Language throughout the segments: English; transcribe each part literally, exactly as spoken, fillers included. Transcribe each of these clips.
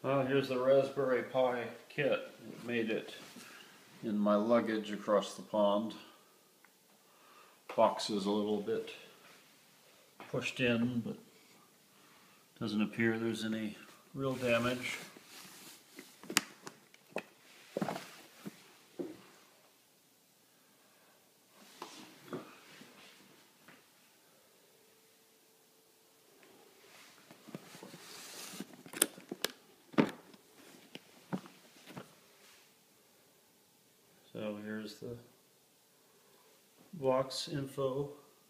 Well, here's the Raspberry Pi kit. It made it in my luggage across the pond. Box is a little bit pushed in, but doesn't appear there's any real damage. So here's the box info.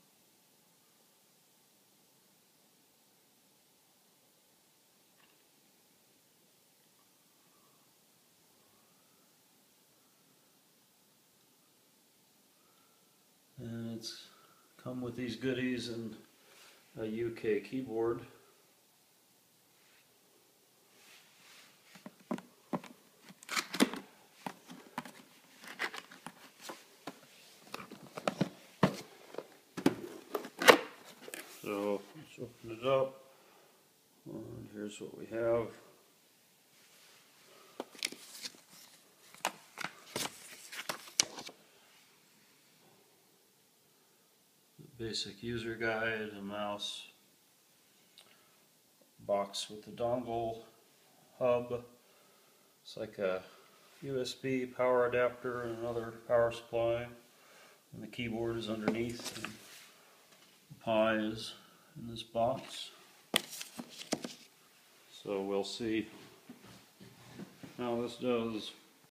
And it's come with these goodies and a U K keyboard. So let's open it up, and here's what we have. The basic user guide, a mouse, box with the dongle, hub. It's like a U S B power adapter and another power supply, and the keyboard is underneath. And the Pi is in this box. So we'll see how this does.